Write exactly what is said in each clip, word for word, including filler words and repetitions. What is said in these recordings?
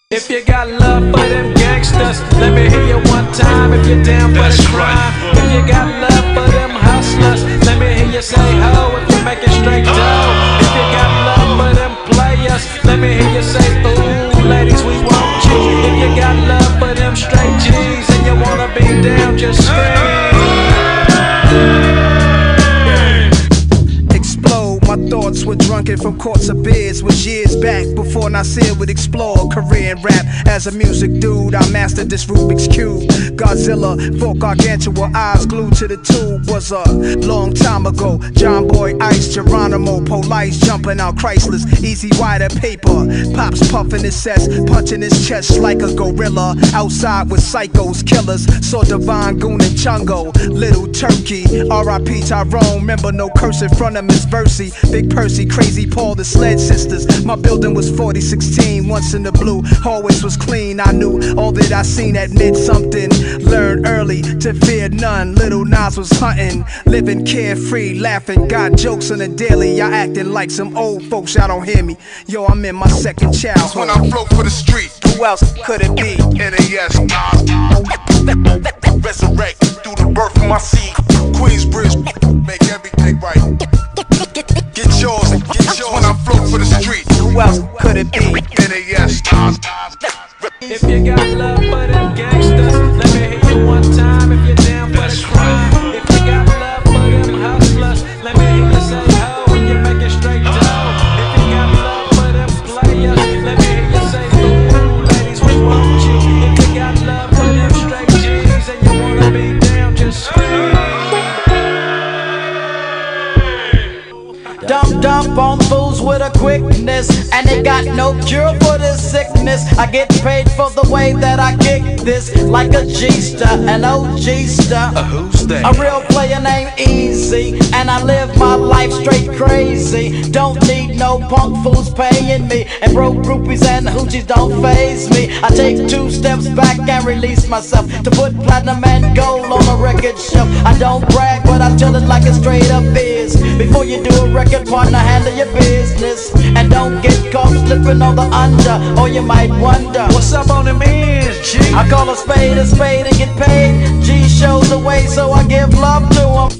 If you got love for them gangsters, let me hear you one time. If you're down for the crime, if you got love for them hustlers, let me hear you say ho. If you're making straight dough, if you got love for them players, let me hear you say ooh, ladies we want you. If you got love for them straight G's and you wanna be down, just scream. My thoughts were drunken from courts of beers. Was years back before Nasir would explore career in rap. As a music dude, I mastered this Rubik's Cube. Godzilla, folk gargantua, eyes glued to the tube. Was a long time ago. John Boy, Ice, Geronimo, Police jumping out Chryslers. Easy white paper. Pops puffing his cess, punching his chest like a gorilla. Outside with psychos, killers. Saw Divine Goon and Chungo. Little Turkey, R I P Tyrone. Remember no curse in front of Miss Versi. Big Percy, Crazy Paul, the Sled Sisters. My building was forty sixteen, once in the blue. Hallways was clean, I knew all that I seen admit something. Learned early to fear none. Little Nas was hunting, living carefree, laughing. Got jokes on the daily, y'all acting like some old folks, y'all don't hear me. Yo, I'm in my second childhood. When I float for the street, who else could it be? N A S resurrect through the birth of my seed. Queensbridge, make everything right. Get yours, get yours. When I float for the street, who else could it be? N A S If you got love for them gangsters, let me hear you one time. If you're down for the crime, if you got love for them hustlers, let me hear you say ho. When you're making straight dough, if you got love for them players, let me hear you say ooh, ladies we want you. If you got love for them straight G's and you wanna be down, just scream. Dump, dump on fools with a quickness, and they got no cure for this sickness. I get paid for the way that I kick this, like a G-star, an O G-star. Uh, who's that? A real player named Easy, and I live my life straight crazy. Don't need no punk fools paying me, and broke groupies and hoochies don't faze me. I take two steps back and release myself to put platinum and gold on a record shelf. I don't brag, but I tell it like it straight up is. Before you do a record, partner, handle your business, and don't get caught slipping on the under, or you might wonder what's up on them ends, G? I call a spade a spade and get paid. G shows the way, so I give love to them.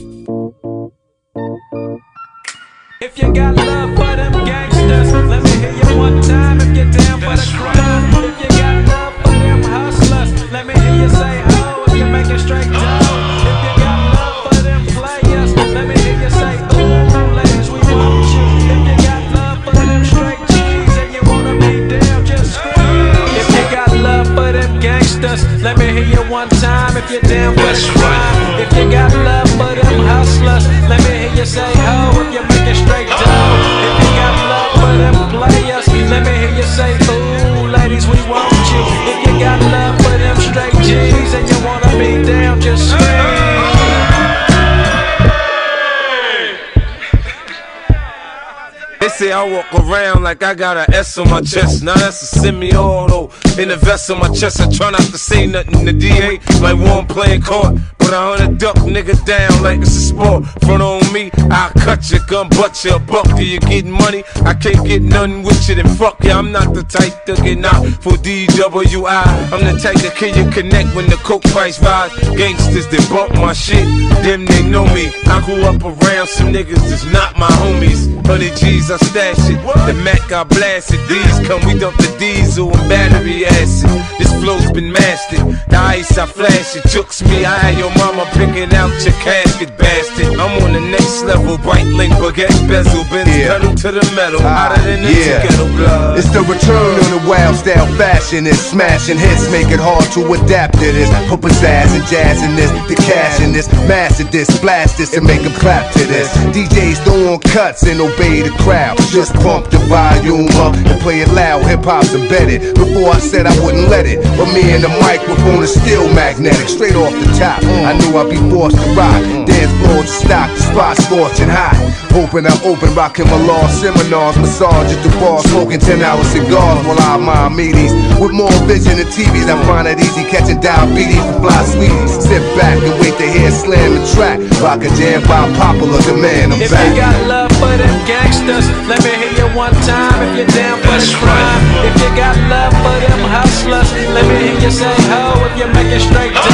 If you got love for them gangsters, let me hear you one time. If you're down for the crime, if you got love for them hustlers, let me hear you say ho. If you're making straight dough, if you got love for them players, let me hear you say ooh, ladies we want you. If you got love for them straight G's and you wanna be down, just scream. If you got love for them gangsters, let me hear you one time. If you're down for the crime, if you got love for them hustlers, let me hear you say ho. If you're making straight dough, if you got love for them players, let me hear you say ooh, ladies we want you. If you got love for them straight G's and you wanna be down, just scream. They say I walk around like I got an S on my chest. Now that's a semi-auto. In the vest on my chest, I try not to say nothing to D A like one playing court. But I hunt a duck nigga down like it's a sport. Front on me, I'll cut your gun, butt you a buck. Do you getting money? I can't get nothing with you, then fuck ya. I'm not the type to get out for D W I. I'm the type that can you connect when the coke price rise. Gangsters that bump my shit, them they know me. I grew up around some niggas that's not my homies. Hundred G's I stash it, the Mac I blast it. These come, we dump the diesel and battery acid. This flow's been mastered, the ice I flash it. Jooks me, I had your mama picking out your casket, bastard. I'm on the next level, bright link, baguette bezel, Benz yeah. pedal to the metal, uh, hotter than the yeah. ghetto blood. It's the return on the wild style fashion. It's smashing hits, make it hard to adapt to this. Put pizzazz and jazz in this, the cash in this, master this, blast this, and make them clap to this. D Js throw on cuts and obey the crowd. Just pump the volume up and play it loud. Hip hop's embedded. Before I said I wouldn't let it, but me and the microphone is still magnetic. Straight off the top, I knew I'd be forced to rock. Dance floors to stock, the spot scorching hot. Hoping I'm open, rocking my law seminars, massage at the bar, smoking ten hour cigars while I mind meetings. With more vision than T Vs, I find it easy catching diabetes for fly sweeties. Sit back and wait to hear slam and track. Rock a jam by popular demand. I'm if back. you got love for them gangsters, let me hear you one time. If you're down for the crime, if you got love for them hustlers, hustlers. Let me hear you say ho if you're making straight dough.